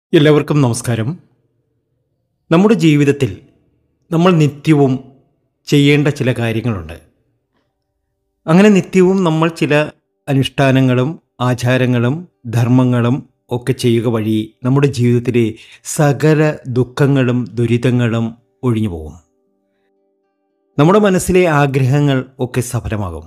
എല്ലാവർക്കും നമസ്കാരം. നമ്മുടെ ജീവിതത്തിൽ നമ്മൾ നിത്യവും ചെയ്യേണ്ട ചില കാര്യങ്ങളുണ്ട്. അങ്ങനെ നിത്യവും നമ്മൾ ചില അനുഷ്ഠാനങ്ങളും ആചാരങ്ങളും ധർമ്മങ്ങളും ഒക്കെ ചെയ്യുക വഴി നമ്മുടെ ജീവിതത്തിലെ സകല ദുഃഖങ്ങളും ദുരിതങ്ങളും ഒഴിഞ്ഞു പോകും. നമ്മുടെ മനസ്സിലെ ആഗ്രഹങ്ങൾ ഒക്കെ സഫലമാകും.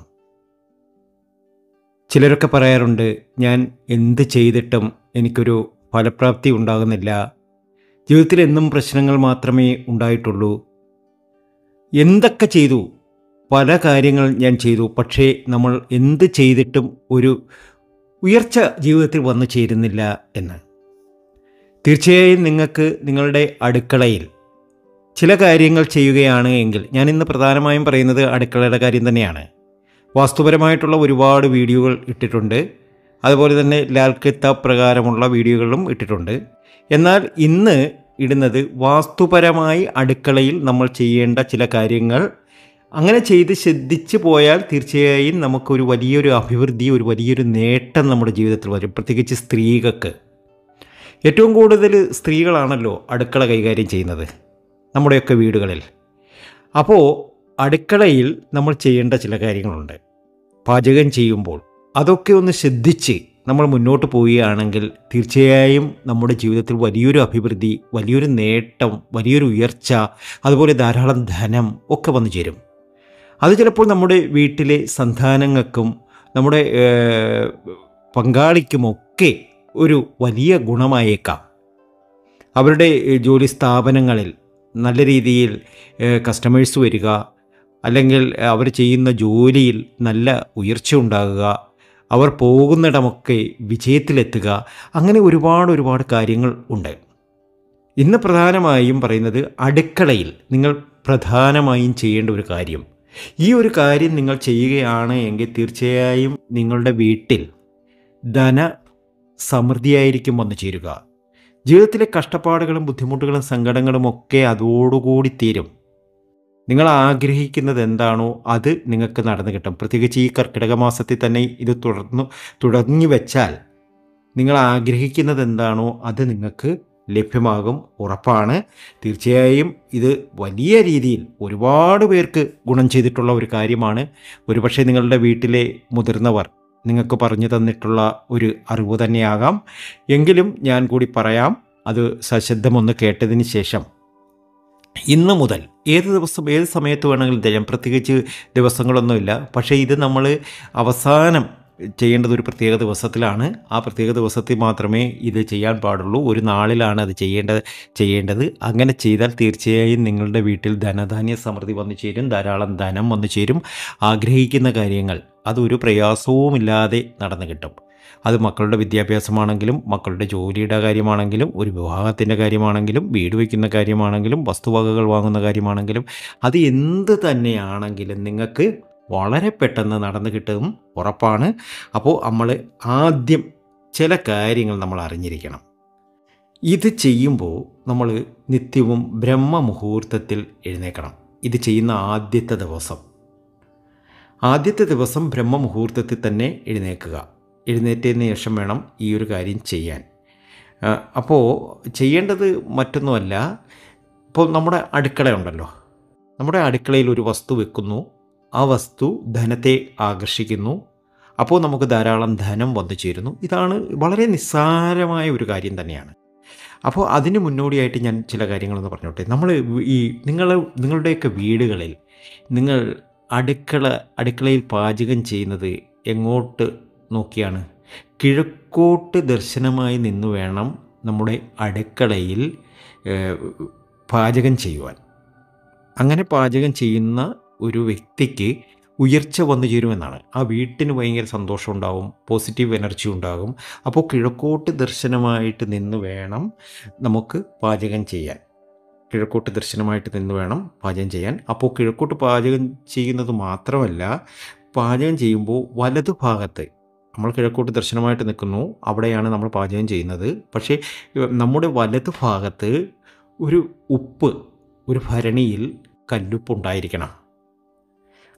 ചിലരൊക്കെ പറയാറുണ്ട്, ഞാൻ എന്ത് ചെയ്തിട്ടും എനിക്കൊരു ഫലപ്രാപ്തി ഉണ്ടാകുന്നില്ല, ജീവിതത്തിൽ എന്നും പ്രശ്നങ്ങൾ മാത്രമേ ഉണ്ടായിട്ടുള്ളൂ, എന്തൊക്കെ ചെയ്തു, പല കാര്യങ്ങൾ ഞാൻ ചെയ്തു, പക്ഷേ നമ്മൾ എന്ത് ചെയ്തിട്ടും ഒരു ഉയർച്ച ജീവിതത്തിൽ വന്നു ചേരുന്നില്ല എന്ന്. തീർച്ചയായും നിങ്ങൾക്ക് നിങ്ങളുടെ അടുക്കളയിൽ ചില കാര്യങ്ങൾ ചെയ്യുകയാണ് എങ്കിൽ, ഞാൻ ഇന്ന് പ്രധാനമായും പറയുന്നത് അടുക്കളയുടെ കാര്യം തന്നെയാണ്. വാസ്തുപരമായിട്ടുള്ള ഒരുപാട് വീഡിയോകൾ ഇട്ടിട്ടുണ്ട്, അതുപോലെ തന്നെ ലാൽ കിതാബ് പ്രകാരമുള്ള വീഡിയോകളും ഇട്ടിട്ടുണ്ട്. എന്നാൽ ഇന്ന് ഇടുന്നത് വാസ്തുപരമായി അടുക്കളയിൽ നമ്മൾ ചെയ്യേണ്ട ചില കാര്യങ്ങൾ. അങ്ങനെ ചെയ്ത് ശ്രദ്ധിച്ചു പോയാൽ തീർച്ചയായും നമുക്കൊരു വലിയൊരു അഭിവൃദ്ധി, ഒരു വലിയൊരു നേട്ടം നമ്മുടെ ജീവിതത്തിൽ വരും. പ്രത്യേകിച്ച് സ്ത്രീകൾക്ക്. ഏറ്റവും കൂടുതൽ സ്ത്രീകളാണല്ലോ അടുക്കള കൈകാര്യം ചെയ്യുന്നത് നമ്മുടെയൊക്കെ വീടുകളിൽ. അപ്പോൾ അടുക്കളയിൽ നമ്മൾ ചെയ്യേണ്ട ചില കാര്യങ്ങളുണ്ട്. പാചകം ചെയ്യുമ്പോൾ അതൊക്കെ ഒന്ന് ശ്രദ്ധിച്ച് നമ്മൾ മുന്നോട്ട് പോവുകയാണെങ്കിൽ തീർച്ചയായും നമ്മുടെ ജീവിതത്തിൽ വലിയൊരു അഭിവൃദ്ധി, വലിയൊരു നേട്ടം, വലിയൊരു ഉയർച്ച, അതുപോലെ ധാരാളം ധനം ഒക്കെ വന്നു ചേരും. അത് ചിലപ്പോൾ നമ്മുടെ വീട്ടിലെ സന്താനങ്ങൾക്കും നമ്മുടെ പങ്കാളിക്കുമൊക്കെ ഒരു വലിയ ഗുണമായേക്കാം. അവരുടെ ജോലി സ്ഥാപനങ്ങളിൽ നല്ല രീതിയിൽ കസ്റ്റമേഴ്സ് വരിക, അല്ലെങ്കിൽ അവർ ചെയ്യുന്ന ജോലിയിൽ നല്ല ഉയർച്ച ഉണ്ടാകുക, അവർ പോകുന്നിടമൊക്കെ വിജയത്തിലെത്തുക, അങ്ങനെ ഒരുപാട് കാര്യങ്ങൾ ഉണ്ട്. ഇന്ന് പ്രധാനമായും പറയുന്നത് അടുക്കളയിൽ നിങ്ങൾ പ്രധാനമായും ചെയ്യേണ്ട ഒരു കാര്യം. ഈ ഒരു കാര്യം നിങ്ങൾ ചെയ്യുകയാണ് എങ്കിൽ തീർച്ചയായും നിങ്ങളുടെ വീട്ടിൽ ധന സമൃദ്ധിയായിരിക്കും വന്നു ചേരുക. ജീവിതത്തിലെ കഷ്ടപ്പാടുകളും ബുദ്ധിമുട്ടുകളും സങ്കടങ്ങളും ഒക്കെ അതോടുകൂടി തീരും. നിങ്ങൾ ആഗ്രഹിക്കുന്നത് എന്താണോ അത് നിങ്ങൾക്ക് നടന്നു കിട്ടും. പ്രത്യേകിച്ച് ഈ കർക്കിടക മാസത്തിൽ തന്നെ ഇത് തുടങ്ങി വെച്ചാൽ നിങ്ങൾ ആഗ്രഹിക്കുന്നത് എന്താണോ അത് നിങ്ങൾക്ക് ലഭ്യമാകും, ഉറപ്പാണ്. തീർച്ചയായും ഇത് വലിയ രീതിയിൽ ഒരുപാട് പേർക്ക് ഗുണം ചെയ്തിട്ടുള്ള ഒരു കാര്യമാണ്. ഒരുപക്ഷെ നിങ്ങളുടെ വീട്ടിലെ മുതിർന്നവർ നിങ്ങൾക്ക് പറഞ്ഞു തന്നിട്ടുള്ള ഒരു അറിവ് തന്നെയാകാം. എങ്കിലും ഞാൻ കൂടി പറയാം, അത് സശ്രദ്ധമൊന്ന് കേട്ടതിന് ശേഷം ഇന്ന് മുതൽ ഏത് ദിവസം ഏത് സമയത്ത് വേണമെങ്കിലും ചെയ്യാം. പ്രത്യേകിച്ച് ദിവസങ്ങളൊന്നുമില്ല. പക്ഷേ ഇത് നമ്മൾ അവസാനം ചെയ്യേണ്ടത് ഒരു പ്രത്യേക ദിവസത്തിലാണ്. ആ പ്രത്യേക ദിവസത്തിൽ മാത്രമേ ഇത് ചെയ്യാൻ പാടുള്ളൂ. ഒരു നാളിലാണ് അത് ചെയ്യേണ്ടത്. അങ്ങനെ ചെയ്താൽ തീർച്ചയായും നിങ്ങളുടെ വീട്ടിൽ ധനധാന്യ സമൃദ്ധി വന്നു ചേരും, ധാരാളം ധനം വന്നു ചേരും. ആഗ്രഹിക്കുന്ന കാര്യങ്ങൾ അതൊരു പ്രയാസവുമില്ലാതെ നടന്നു കിട്ടും. അത് മക്കളുടെ വിദ്യാഭ്യാസമാണെങ്കിലും, മക്കളുടെ ജോലിയുടെ കാര്യമാണെങ്കിലും, ഒരു വിവാഹത്തിൻ്റെ കാര്യമാണെങ്കിലും, വീട് വയ്ക്കുന്ന കാര്യമാണെങ്കിലും, വസ്തുവകകൾ വാങ്ങുന്ന കാര്യമാണെങ്കിലും, അത് എന്ത് തന്നെയാണെങ്കിലും നിങ്ങൾക്ക് വളരെ പെട്ടെന്ന് നടന്നു കിട്ടും, ഉറപ്പാണ്. അപ്പോൾ നമ്മൾ ആദ്യം ചില കാര്യങ്ങൾ നമ്മൾ അറിഞ്ഞിരിക്കണം. ഇത് ചെയ്യുമ്പോൾ നമ്മൾ നിത്യവും ബ്രഹ്മമുഹൂർത്തത്തിൽ എഴുന്നേൽക്കണം. ഇത് ചെയ്യുന്ന ആദ്യത്തെ ദിവസം ബ്രഹ്മമുഹൂർത്തത്തിൽ തന്നെ എഴുന്നേൽക്കുക. എഴുന്നേറ്റതിന് ശേഷം വേണം ഈ ഒരു കാര്യം ചെയ്യാൻ. അപ്പോൾ ചെയ്യേണ്ടത് മറ്റൊന്നുമല്ല. ഇപ്പോൾ നമ്മുടെ അടുക്കളയുണ്ടല്ലോ, നമ്മുടെ അടുക്കളയിൽ ഒരു വസ്തു വെക്കുന്നു. ആ വസ്തു ധനത്തെ ആകർഷിക്കുന്നു. അപ്പോൾ നമുക്ക് ധാരാളം ധനം വന്നു ചേരുന്നു. ഇതാണ് വളരെ നിസ്സാരമായ ഒരു കാര്യം തന്നെയാണ്. അപ്പോൾ അതിന് മുന്നോടിയായിട്ട് ഞാൻ ചില കാര്യങ്ങളെന്ന് പറഞ്ഞോട്ടെ. നമ്മൾ ഈ നിങ്ങളുടെയൊക്കെ വീടുകളിൽ നിങ്ങൾ അടുക്കളയിൽ പാചകം ചെയ്യുന്നത് എങ്ങോട്ട് നോക്കിയാണ്? കിഴക്കോട്ട് ദർശനമായി നിന്ന് വേണം നമ്മുടെ അടുക്കളയിൽ പാചകം ചെയ്യുവാൻ. അങ്ങനെ പാചകം ചെയ്യുന്ന ഒരു വ്യക്തിക്ക് ഉയർച്ച വന്നു ചേരുമെന്നാണ്. ആ വീട്ടിന് ഭയങ്കര സന്തോഷം ഉണ്ടാവും, പോസിറ്റീവ് എനർജി ഉണ്ടാകും. അപ്പോൾ കിഴക്കോട്ട് ദർശനമായിട്ട് നിന്ന് വേണം നമുക്ക് പാചകം ചെയ്യാൻ. കിഴക്കോട്ട് ദർശനമായിട്ട് നിന്ന് വേണം പാചകം ചെയ്യാൻ. അപ്പോൾ കിഴക്കോട്ട് പാചകം ചെയ്യുന്നത് മാത്രമല്ല, പാചകം ചെയ്യുമ്പോൾ വലതുഭാഗത്ത് നമ്മൾ കിഴക്കോട്ട് ദർശനമായിട്ട് നിൽക്കുന്നു, അവിടെയാണ് നമ്മൾ പാചകം ചെയ്യുന്നത്. പക്ഷേ നമ്മുടെ വലതുഭാഗത്ത് ഒരു ഭരണിയിൽ കല്ലുപ്പുണ്ടായിരിക്കണം.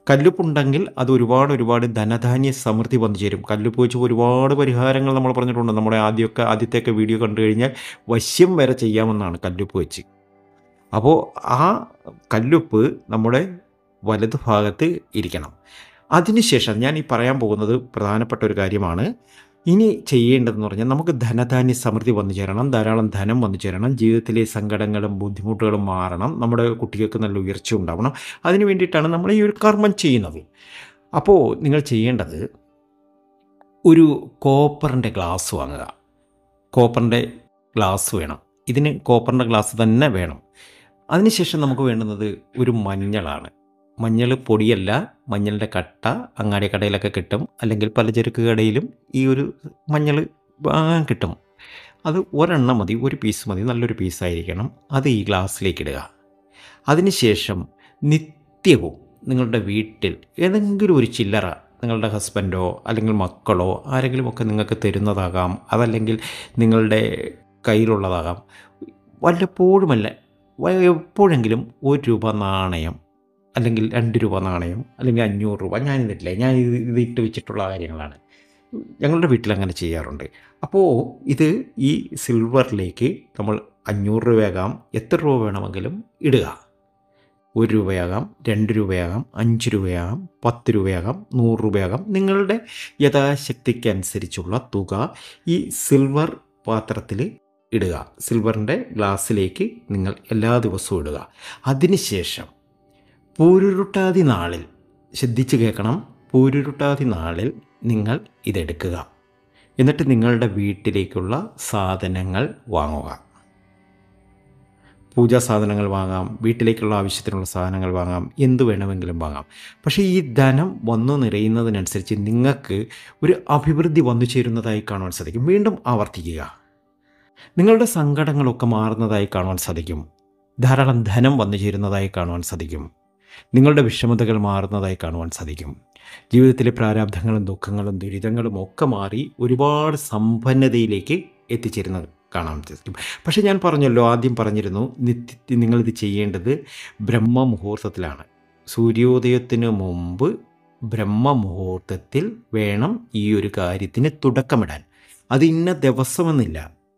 കല്ലുപ്പുണ്ടെങ്കിൽ അത് ഒരുപാട് ധനധാന്യ സമൃദ്ധി വന്നു ചേരും. കല്ലുപ്പ് വെച്ച് ഒരുപാട് പരിഹാരങ്ങൾ നമ്മൾ പറഞ്ഞിട്ടുണ്ട്. നമ്മുടെ ആദ്യത്തെയൊക്കെ വീഡിയോ കണ്ടു കഴിഞ്ഞാൽ വശ്യം വരെ ചെയ്യാമെന്നാണ് കല്ലുപ്പ് വെച്ച്. അപ്പോൾ ആ കല്ലുപ്പ് നമ്മുടെ വലതു ഭാഗത്ത് ഇരിക്കണം. അതിനുശേഷം ഞാൻ ഈ പറയാൻ പോകുന്നത് പ്രധാനപ്പെട്ട ഒരു കാര്യമാണ്. ഇനി ചെയ്യേണ്ടതെന്ന് പറഞ്ഞാൽ നമുക്ക് ധനധാന്യ സമൃദ്ധി വന്നു ചേരണം, ധാരാളം ധനം വന്നു ചേരണം, ജീവിതത്തിലെ സങ്കടങ്ങളും ബുദ്ധിമുട്ടുകളും മാറണം, നമ്മുടെ കുട്ടികൾക്ക് നല്ല ഉയർച്ച ഉണ്ടാവണം. അതിന് വേണ്ടിയിട്ടാണ് നമ്മൾ ഈ ഒരു കർമ്മം ചെയ്യുന്നത്. അപ്പോൾ നിങ്ങൾ ചെയ്യേണ്ടത് ഒരു കോപ്പറിൻ്റെ ഗ്ലാസ് വാങ്ങുക. കോപ്പറിൻ്റെ ഗ്ലാസ് വേണം. ഇതിന് കോപ്പറിൻ്റെ ഗ്ലാസ് തന്നെ വേണം. അതിനുശേഷം നമുക്ക് വേണ്ടുന്നത് ഒരു മഞ്ഞളാണ്. മഞ്ഞൾ പൊടിയല്ല, മഞ്ഞളിൻ്റെ കട്ട അങ്ങാടി കടയിലൊക്കെ കിട്ടും, അല്ലെങ്കിൽ പലചരക്ക് കടയിലും ഈ ഒരു മഞ്ഞൾ കിട്ടും. അത് ഒരെണ്ണം മതി, ഒരു പീസ് മതി, നല്ലൊരു പീസായിരിക്കണം. അത് ഈ ഗ്ലാസ്സിലേക്ക് ഇടുക. അതിനുശേഷം നിത്യവും നിങ്ങളുടെ വീട്ടിൽ ഏതെങ്കിലും ഒരു ചില്ലറ നിങ്ങളുടെ ഹസ്ബൻഡോ അല്ലെങ്കിൽ മക്കളോ ആരെങ്കിലുമൊക്കെ നിങ്ങൾക്ക് തരുന്നതാകാം, അതല്ലെങ്കിൽ നിങ്ങളുടെ കയ്യിലുള്ളതാകാം. വല്ലപ്പോഴുമല്ല, എപ്പോഴെങ്കിലും ₹1 നാണയം അല്ലെങ്കിൽ ₹2 നാണയം അല്ലെങ്കിൽ ₹500, ഞാനിതില്ലേ, ഞാൻ ഇത് ഇട്ട് വെച്ചിട്ടുള്ള കാര്യങ്ങളാണ്. ഞങ്ങളുടെ വീട്ടിൽ അങ്ങനെ ചെയ്യാറുണ്ട്. അപ്പോൾ ഇത് ഈ സിൽവറിലേക്ക് നമ്മൾ ₹500 എത്ര രൂപ വേണമെങ്കിലും ഇടുക. ₹1 ₹2 ₹5 ₹10 ₹100 നിങ്ങളുടെ യഥാശക്തിക്കനുസരിച്ചുള്ള തുക ഈ സിൽവർ പാത്രത്തിൽ ഇടുക. സിൽവറിൻ്റെ ഗ്ലാസ്സിലേക്ക് നിങ്ങൾ എല്ലാ ദിവസവും ഇടുക. അതിനുശേഷം പൂരുരുട്ടാതി നാളിൽ, ശ്രദ്ധിച്ച് കേൾക്കണം, പൂരുരുട്ടാതി നാളിൽ നിങ്ങൾ ഇതെടുക്കുക. എന്നിട്ട് നിങ്ങളുടെ വീട്ടിലേക്കുള്ള സാധനങ്ങൾ വാങ്ങുക. പൂജാ സാധനങ്ങൾ വാങ്ങാം, വീട്ടിലേക്കുള്ള ആവശ്യത്തിനുള്ള സാധനങ്ങൾ വാങ്ങാം, എന്തു വേണമെങ്കിലും വാങ്ങാം. പക്ഷേ ഈ ധനം വന്നു നിറയുന്നതിനനുസരിച്ച് നിങ്ങൾക്ക് ഒരു അഭിവൃദ്ധി വന്നു ചേരുന്നതായി കാണുവാൻ സാധിക്കും. വീണ്ടും ആവർത്തിക്കുക. നിങ്ങളുടെ സങ്കടങ്ങളൊക്കെ മാറുന്നതായി കാണുവാൻ സാധിക്കും. ധാരാളം ധനം വന്നു ചേരുന്നതായി കാണുവാൻ സാധിക്കും. നിങ്ങളുടെ വിഷമതകൾ മാറുന്നതായി കാണുവാൻ സാധിക്കും. ജീവിതത്തിലെ പ്രാരാബ്ധങ്ങളും ദുഃഖങ്ങളും ദുരിതങ്ങളും ഒക്കെ മാറി ഒരുപാട് സമ്പന്നതയിലേക്ക് എത്തിച്ചേരുന്നത് കാണാൻ സാധിക്കും. പക്ഷേ ഞാൻ പറഞ്ഞല്ലോ, ആദ്യം പറഞ്ഞിരുന്നു, നിങ്ങളിത് ചെയ്യേണ്ടത് ബ്രഹ്മമുഹൂർത്തത്തിലാണ്. സൂര്യോദയത്തിന് മുമ്പ് ബ്രഹ്മമുഹൂർത്തത്തിൽ വേണം ഈ ഒരു കാര്യത്തിന് തുടക്കമിടാൻ. അത് ഇന്ന ദിവസമെന്നില്ല,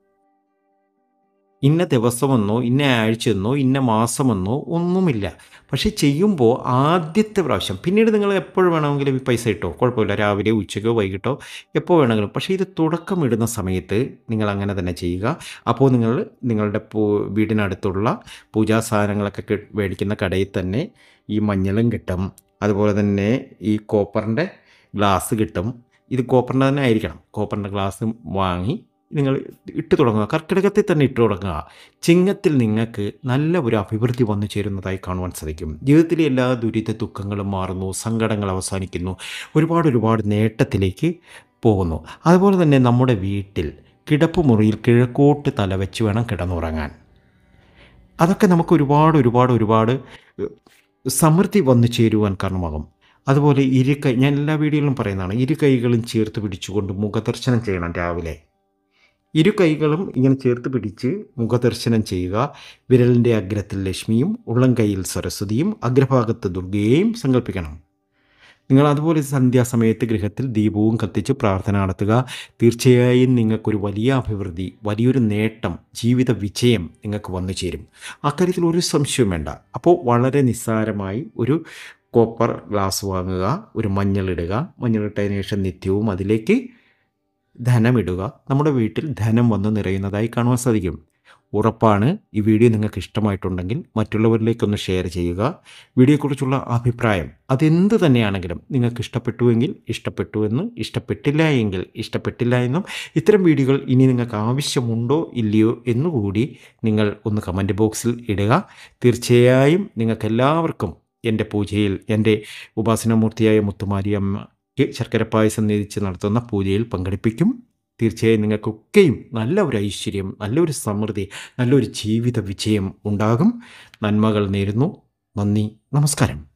ഇന്ന ദിവസമെന്നോ ഇന്ന ആഴ്ചയെന്നോ ഇന്ന മാസമെന്നോ ഒന്നുമില്ല. പക്ഷേ ചെയ്യുമ്പോൾ ആദ്യത്തെ പ്രാവശ്യം, പിന്നീട് നിങ്ങൾ എപ്പോഴും വേണമെങ്കിലും ഈ പൈസ ഇട്ടോ, കുഴപ്പമില്ല, രാവിലെ ഉച്ചയ്ക്കോ വൈകിട്ടോ എപ്പോൾ വേണമെങ്കിലും. പക്ഷേ ഇത് തുടക്കമിടുന്ന സമയത്ത് നിങ്ങൾ അങ്ങനെ തന്നെ ചെയ്യുക. അപ്പോൾ നിങ്ങളുടെ വീടിനടുത്തുള്ള പൂജാ സാധനങ്ങളൊക്കെ മേടിക്കുന്ന കടയിൽ തന്നെ ഈ മഞ്ഞളും കിട്ടും, അതുപോലെ തന്നെ ഈ കോപ്പറിൻ്റെ ഗ്ലാസ് കിട്ടും. ഇത് കോപ്പറിൻ്റെ തന്നെ ആയിരിക്കണം. കോപ്പറിൻ്റെ ഗ്ലാസ് വാങ്ങി നിങ്ങൾ ഇട്ട് തുടങ്ങുക. കർക്കിടകത്തിൽ തന്നെ ഇട്ട് തുടങ്ങുക. ചിങ്ങത്തിൽ നിങ്ങൾക്ക് നല്ല ഒരു അഭിവൃദ്ധി വന്നു ചേരുന്നതായി കാണുവാൻ സാധിക്കും. ജീവിതത്തിലെ എല്ലാ ദുരിത ദുഃഖങ്ങളും മാറുന്നു, സങ്കടങ്ങൾ അവസാനിക്കുന്നു, ഒരുപാട് നേട്ടത്തിലേക്ക് പോകുന്നു. അതുപോലെ തന്നെ നമ്മുടെ വീട്ടിൽ കിടപ്പുമുറിയിൽ കിഴക്കോട്ട് തലവെച്ച് വേണം കിടന്നുറങ്ങാൻ. അതൊക്കെ നമുക്ക് ഒരുപാട് സമൃദ്ധി വന്നു ചേരുവാൻ കാരണമാകും. അതുപോലെ ഞാൻ എല്ലാ വീഡിയോയിലും പറയുന്നതാണ്, ഇരു കൈകളും ചേർത്ത് പിടിച്ചുകൊണ്ട് മുഖദർശനം ചെയ്യണം. രാവിലെ ഇരു കൈകളും ഇങ്ങനെ ചേർത്ത് പിടിച്ച് മുഖദർശനം ചെയ്യുക. വിരലിൻ്റെ അഗ്രത്തിൽ ലക്ഷ്മിയും ഉള്ളം കൈയിൽ സരസ്വതിയും അഗ്രഭാഗത്ത് ദുർഗയെയും സങ്കല്പിക്കണം. നിങ്ങൾ അതുപോലെ സന്ധ്യാസമയത്ത് ഗൃഹത്തിൽ ദീപവും കത്തിച്ച് പ്രാർത്ഥന നടത്തുക. തീർച്ചയായും നിങ്ങൾക്കൊരു വലിയ അഭിവൃദ്ധി, വലിയൊരു നേട്ടം, ജീവിത വിജയം നിങ്ങൾക്ക് വന്നു ചേരും. അക്കാര്യത്തിൽ ഒരു സംശയവും വേണ്ട. അപ്പോൾ വളരെ നിസ്സാരമായി ഒരു കോപ്പർ ഗ്ലാസ് വാങ്ങുക, ഒരു മഞ്ഞളിടുക, മഞ്ഞളിട്ടതിന് ശേഷം നിത്യവും അതിലേക്ക് ധനമിടുക. നമ്മുടെ വീട്ടിൽ ധനം വന്ന് നിറയുന്നതായി കാണുവാൻ സാധിക്കും. ഉറപ്പാണ്. ഈ വീഡിയോ നിങ്ങൾക്ക് ഇഷ്ടമായിട്ടുണ്ടെങ്കിൽ മറ്റുള്ളവരിലേക്കൊന്ന് ഷെയർ ചെയ്യുക. വീഡിയോയെക്കുറിച്ചുള്ള അഭിപ്രായം അതെന്ത് തന്നെയാണെങ്കിലും നിങ്ങൾക്ക് ഇഷ്ടപ്പെട്ടുവെങ്കിൽ ഇഷ്ടപ്പെട്ടുവെന്നും, ഇഷ്ടപ്പെട്ടില്ല എങ്കിൽ ഇഷ്ടപ്പെട്ടില്ല എന്നും, ഇത്തരം വീഡിയോകൾ ഇനി നിങ്ങൾക്ക് ആവശ്യമുണ്ടോ ഇല്ലയോ എന്നുകൂടി നിങ്ങൾ ഒന്ന് കമൻറ്റ് ബോക്സിൽ ഇടുക. തീർച്ചയായും നിങ്ങൾക്കെല്ലാവർക്കും എൻ്റെ പൂജയിൽ, എൻ്റെ ഉപാസനാമൂർത്തിയായ മുത്തുമാരിയമ്മ ശർക്കര പായസം നേദിച്ച് നടത്തുന്ന പൂജയിൽ പങ്കെടുപ്പിക്കും. തീർച്ചയായും നിങ്ങൾക്കൊക്കെയും നല്ല ഒരു ഐശ്വര്യം, നല്ലൊരു സമൃദ്ധി, നല്ലൊരു ജീവിത വിജയം ഉണ്ടാകും. നന്മകൾ നേരുന്നു. നന്ദി, നമസ്കാരം.